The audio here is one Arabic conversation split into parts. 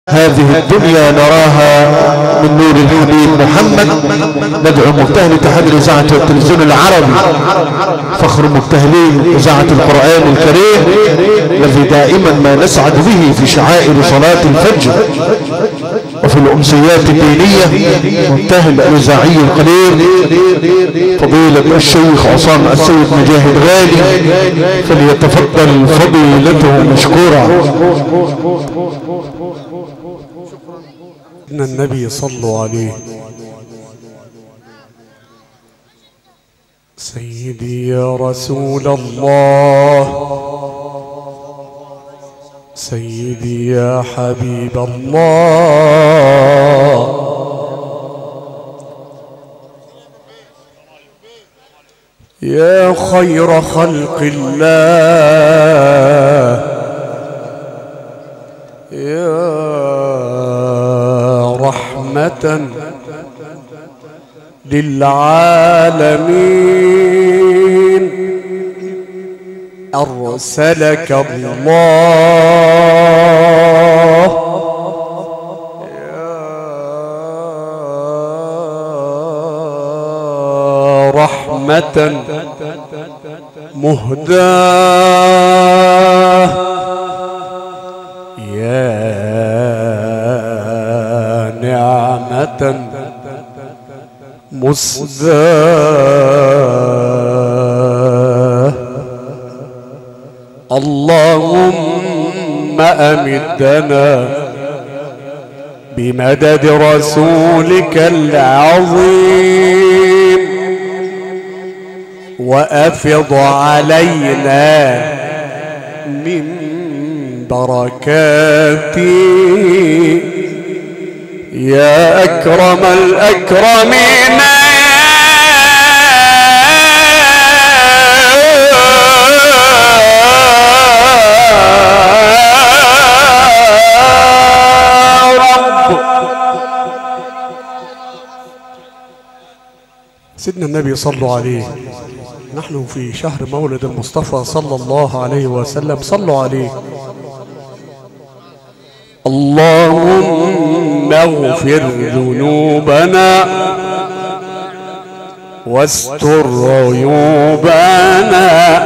هذه الدنيا نراها من نور الحبيب محمد. ندعو مبتهل اتحاد الإذاعة والتلفزيون العربي فخر مبتهلين إذاعة القرآن الكريم الذي دائما ما نسعد به في شعائر صلاة الفجر وفي الأمسيات الدينية. مبتهل الإذاعي القليل فضيلة الشيخ عصام السيد مجاهد غالي، فليتفضل فضيلته مشكورا. إن النبي صلوا عليه. سيدي يا رسول الله، سيدي يا حبيب الله، يا خير خلق الله، يا رحمة للعالمين، أرسلك الله يا رحمة مهداة، يا نعمة مسداة. اللهم أمدنا بمدد رسولك العظيم، وأفض علينا من بركاته يا أكرم الأكرمين، سيدنا النبي صلوا عليه. نحن في شهر مولد المصطفى صلى الله عليه وسلم. صلوا عليه. اللهم اغفر ذنوبنا واستر عيوبنا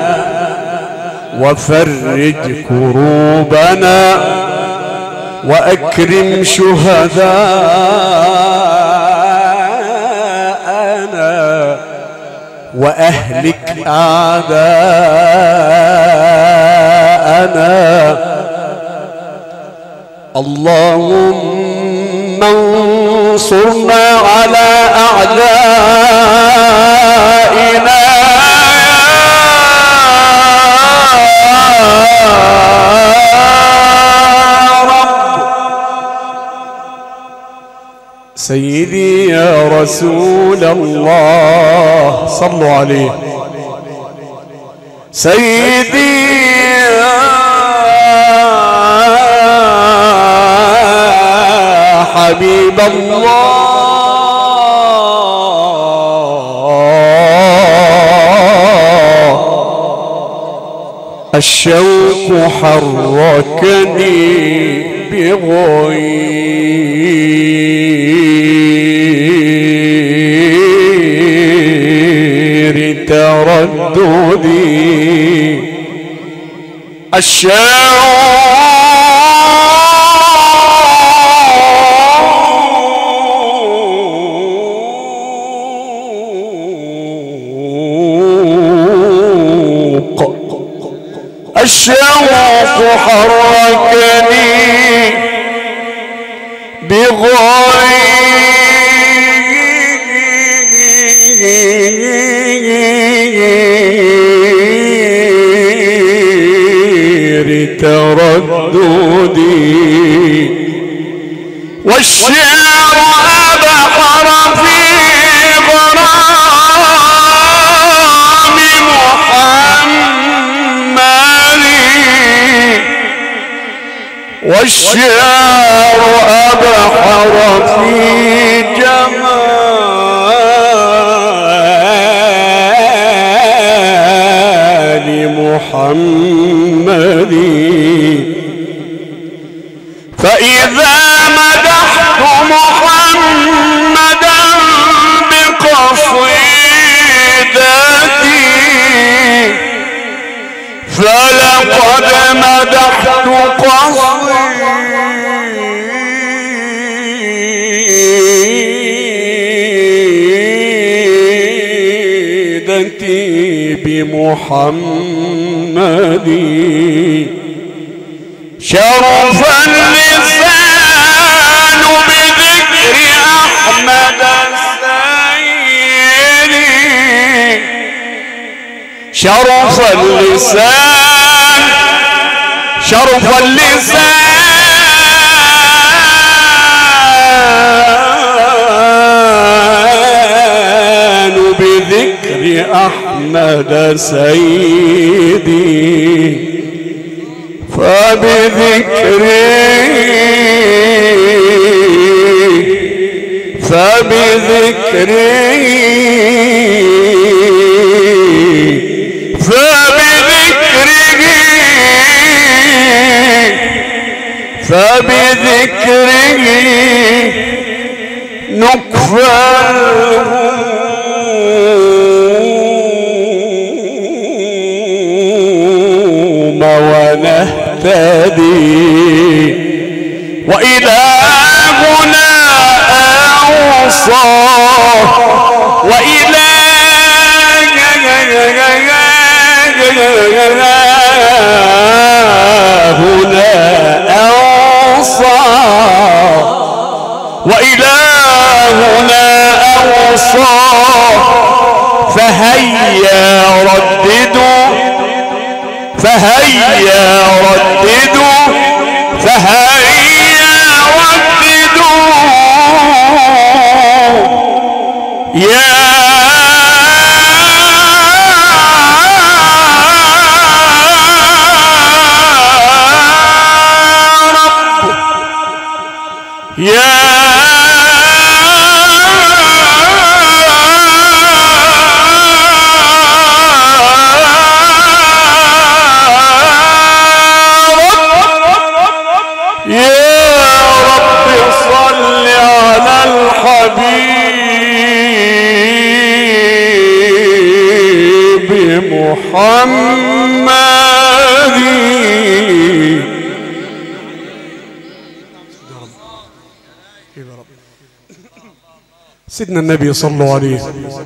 وفرج كروبنا وأكرم شهداءنا وأهلك أعداءنا. اللهم انصرنا على أعدائنا يا رب. سيدي يا رسول الله، صلوا عليه. سيدي حبيب الله، الشوق حركني بغير ترددي، الشوق الشوق حركني بغير ترددي، والشعر أبحر في غرام محمد، والشعر أبحر في جمال محمد. فإذا قصيدتي بمحمد شرف اللسان بذكر أحمد السيد شرف اللسان شرف اللسان بذكر أحمد سيدي فبذكره نكفى الهموم ونهتدي وإلهنا أوصى وإلهنا أوصى فهيا رددوا يا محمد سيدنا النبي صلى الله عليه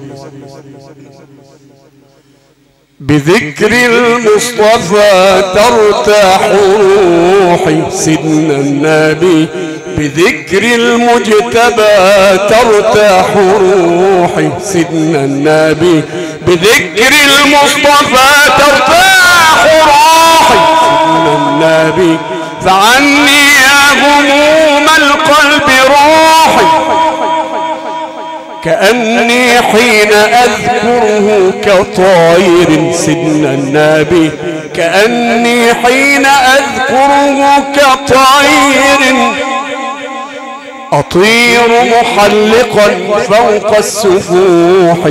بذكر المصطفى ترتاح روحي سيدنا النبي بذكر المجتبى ترتاح روحي سيدنا النبي بذكر المصطفى ترتاح روحي سيدنا النبي فعني يا هموم القلب روحي كأني حين أذكره كطائر سيدنا النبي كأني حين أذكره كطائر أطير محلقا فوق السفوح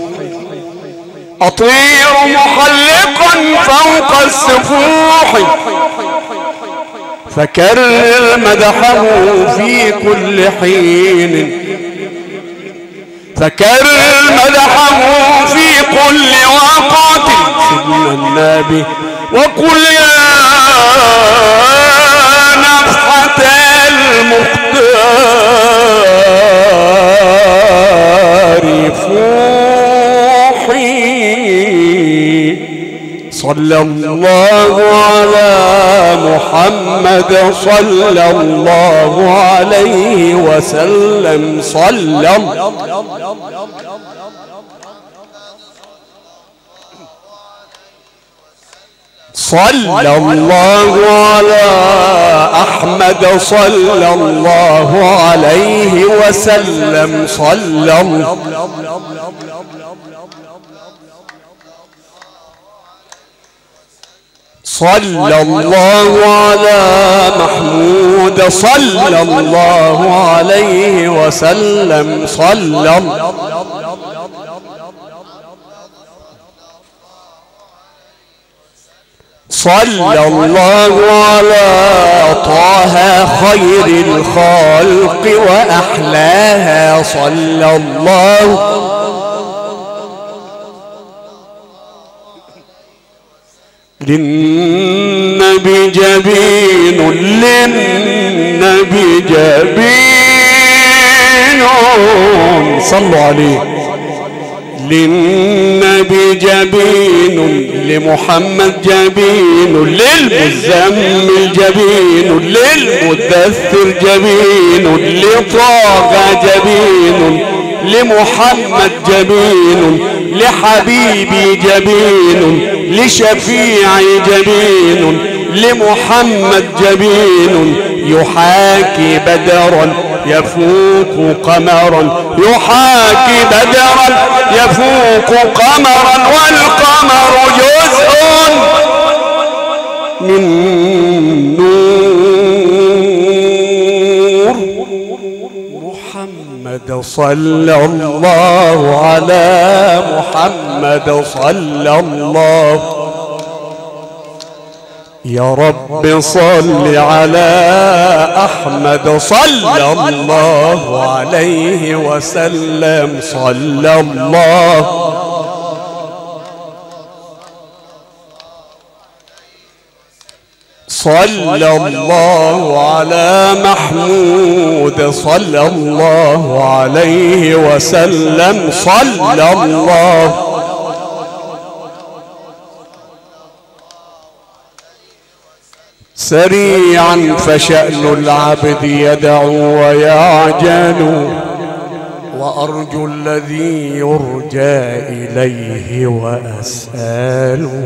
أطير محلقا فوق السفوح فكرر مدحه في كل حين فكرر مدحه في كل وقت سيدنا النبي وقل يا نفحة المختار فوحي صلى الله على محمد صلى الله عليه وسلم صلى الله على أحمد صلى الله عليه وسلم صلى الله على محمود صلى الله عليه وسلم صلى الله على طه خير الخلق وأحلاها صلى الله للنبي جبين للنبي جبين صلوا عليه للنبي جبين، لمحمد جبين، للمزمل جبين، للمدثر جبين، لطه جبين، لمحمد جبين، لحبيبي جبين، لشفيعي جبين، لمحمد جبين، يحاكي بدرا يفوق قمرا، يحاكي بدرا يفوق قمرا، والقمر جزء من نور محمد. صلى الله على محمد، صلى الله. يا رب صل على أحمد، صلى الله عليه وسلم، صلى الله. صلى الله على محمود، صلى الله عليه وسلم، صلى الله. سريعا فشأن العبد يدعو ويعجل، وأرجو الذي يرجى إليه وأسأله.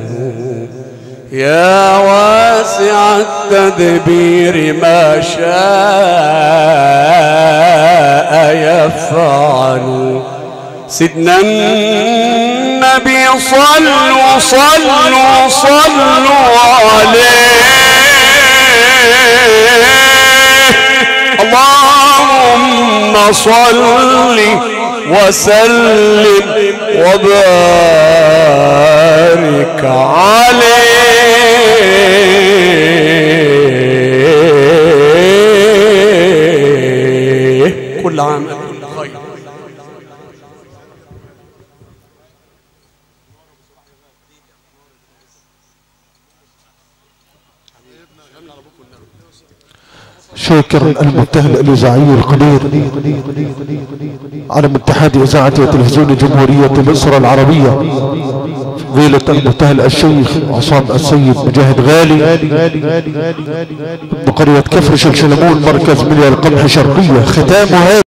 يا واسع التدبير ما شاء يفعل. سيدنا النبي صلوا صلوا صلوا عليه. اللهم صل وسلم وبارك عليه. كل عام وانتم بخير. شاكر المبتهل الإذاعي القدير على اتحاد إذاعة وتلفزيون جمهورية مصر العربية، فضيلة المبتهل الشيخ عصام السيد مجاهد غالي بقرية كفر شلشلمون، مركز منيا القمح شرقية. ختام هذا